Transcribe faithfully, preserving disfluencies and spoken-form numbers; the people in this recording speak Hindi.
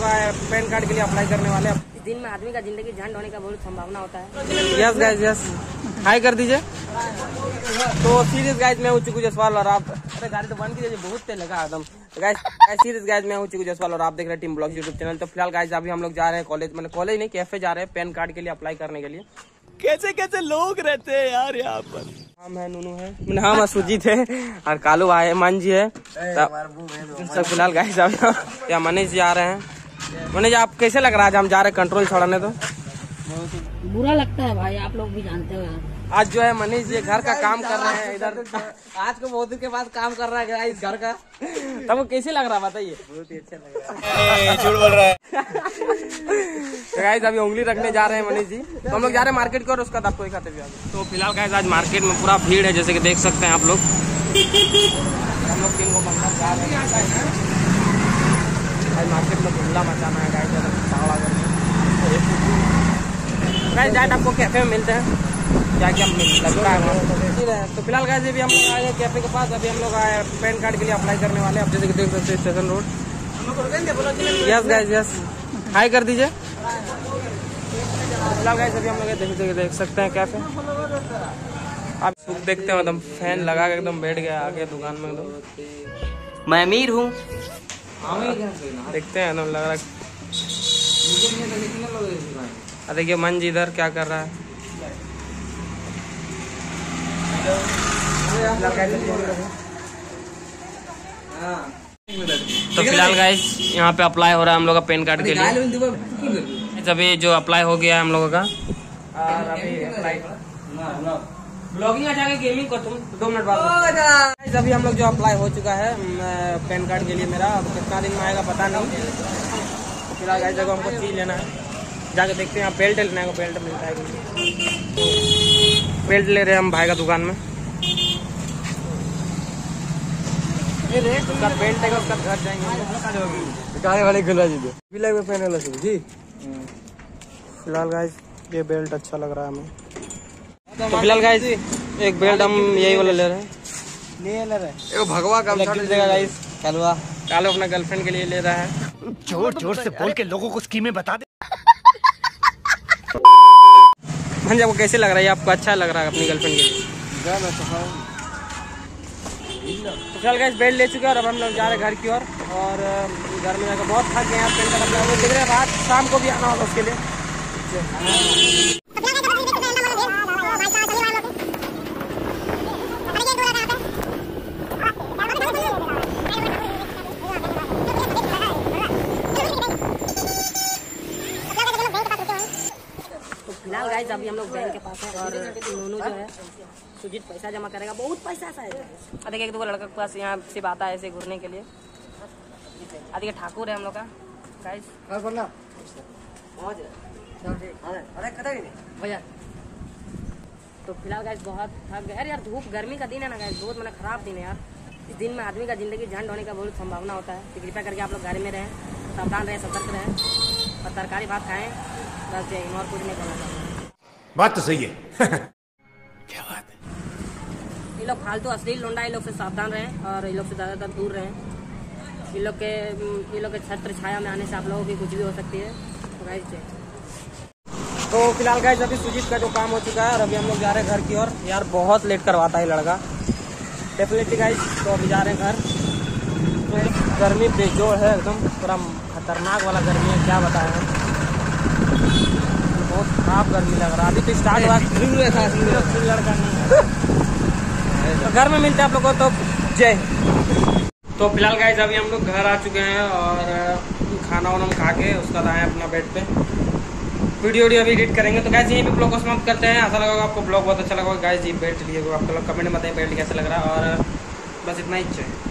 आए पैन कार्ड के लिए अप्लाई करने वाले हैं। इस दिन में आदमी का जिंदगी झंड होने का बहुत संभावना होता है। यस गाइज यस, हाई कर दीजिए। तो सीरियस गाइज मैं हूँ चिकू जायसवाल और आप, अरे गाड़ी तो बंद कीजिए, बहुत तेज लगा एकदम। गाइज सीरियस गाइज मैं हूँ चिकू जायसवाल और आप देख रहे हैं टीम ब्लॉग्स यूट्यूब चैनल। तो फिलहाल गाइज अभी हम लोग जा रहे हैं कॉलेज, मतलब कॉलेज नहीं कैफे जा रहे हैं पैन कार्ड के लिए अप्लाई करने के लिए। कैसे कैसे लोग रहते हैं यार यहाँ पर। हम है नूनू है, हम सुजीत है और कालू भाई है, मान जी है सब। फिलहाल गाइस अब यहाँ मनीष जी आ रहे हैं। मनीष जी आप कैसे लग रहा है आज हम जा रहे हैं कंट्रोल छोड़ाने? तो बुरा लगता है भाई, आप लोग भी जानते हो यार। आज जो है मनीष जी घर का काम कर रहे हैं इधर, आज को बहुत दिन के बाद काम कर रहा है इस घर का। तब वो कैसे लग रहा है बताइए? बहुत ही अच्छा लग रहा है। झूठ बोल रहा है। तो गाइस अभी उंगली रखने जा रहे हैं मनीष जी। तो हम लोग जा रहे हैं मार्केट की और उसका आपको दिखाते भी आगे। तो फिलहाल गाइस आज मार्केट में पूरा भीड़ है, जैसे कि देख सकते हैं आप लोग। हम लोग तीन को बंदा जा रहे हैं आज मार्केट में धुंधला मचाना है गाइस। गाइस जाए आपको कैफे में मिलते हैं क्या क्या लगता है। तो फिलहाल गाइस अभी हम लोग आए हैं कैफे के पास। अभी हम लोग आए पैन कार्ड के लिए अप्लाई करने वाले हैं। आप जैसे कि देख सकते हैं station road. Yes guys yes, hi कर दीजिए। फिलहाल गाइस अभी हम लोग देख देख सकते हैं कैफे। आप सुख देखते हो एकदम फैन लगा के एकदम बैठ गया आगे दुकान में एकदम। मैं अमीर हूँ, देखते हैं एकदम लग रहा है। देखिए मन जी इधर क्या कर रहा है। तो फिलहाल गाइस यहाँ पे अप्लाई हो रहा है हम लोग का पैन कार्ड के लिए। अभी जो अप्लाई हो गया है हम लोगों का और अभी अप्लाई ब्लॉगिंग आ जाएगा गेमिंग को तुम दो मिनट बाद। अभी हम लोग जो अप्लाई हो चुका है पैन कार्ड के लिए मेरा, अब कितना दिन में आएगा पता नहीं। फिलहाल गाइस जगह हमको चीज लेना है, जाके देखते हैं। यहाँ बेल्ट लेना है, बेल्ट मिलता है। बेल्ट ले रहे हैं हम भाई का दुकान में। उसका बेल्ट है, उसका घर जाएंगे वाले खुलवा जी। फिलहाल गाइस ये बेल्ट अच्छा लग रहा है हमें। तो फिलहाल गाइस एक बेल्ट हम यही वाला ले रहे हैं। ले रहे हैं भगवा का देगा गाइस। कालवा कालो अपना गर्लफ्रेंड के लिए ले रहा है। जोर जोर से बोल के लोगों को स्कीमें बता दे। भंजा आपको कैसे लग रहा है? आपको अच्छा लग रहा है अपनी गर्लफ्रेंड के लिए? तो फिलहाल गाइस बेल्ट ले चुके हैं और अब हम लोग जा रहे हैं घर की ओर। और घर में जाकर बहुत थक गए हैं। पेन कार्ड हम लोग देख रहे हैं, रात शाम को भी आना होगा उसके लिए। फिलहाल गाइस अभी हम लोग बैंक के पास है और नूनू जो है सुजीत पैसा जमा करेगा। बहुत पैसा सा है। देखिए एक दो लड़का के पास यहाँ सिर्फ आता है ऐसे घूरने के लिए। देखिए ठाकुर है हम लोग का गाइस। तो फिलहाल गाइस बहुत थक गए यार। धूप गर्मी का दिन है ना गाइस, बहुत मतलब खराब दिन है यार। इस दिन में आदमी का जिंदगी झंड होने का बहुत संभावना होता है। तो कृपया करके आप लोग गाड़ी में रहें, सावधान रहें, सतर्क रहें और तरकारी भात खाएं। बस यही, और कुछ नहीं करना चाहिए। बात तो सही है। क्या बात है। ये लोग फालतू अश्लील लोंडा, ये लोग से सावधान रहें और ये लोग से ज़्यादातर दूर रहें। ये लोग के ये लोग के छत्र छाया में आने से आप लोगों की कुछ भी हो सकती है। तो गाइस तो फिलहाल गाइस अभी सुजीत का जो काम हो चुका है और अभी हम लोग जा रहे हैं घर की ओर। यार बहुत लेट करवाता है लड़का डेफिनेटली गाइस। तो अभी जा रहे हैं घर। तो गर्मी बेजोड़ है एकदम, पूरा खतरनाक वाला गर्मी है, क्या बताएं। बहुत खराब गर्मी लग रहा है। अभी तो स्टार्ट हुआ लड़का नहीं। तो घर में मिलते हैं आप लोगों को। तो जय। तो फिलहाल गाइस अभी हम लोग घर आ चुके हैं और खाना वाना खा के उसका आए अपना बेड पे। वीडियो वीडियो अभी एडिट करेंगे। तो गाइस यहीं पे ब्लॉग को समाप्त करते हैं। ऐसा लगा आपको ब्लॉग बहुत अच्छा लगा गाइस। ये बेल्ट लिए आपको कमेंट में बताएं बेल्ट कैसा लग रहा है। और बस इतना ही चाहिए।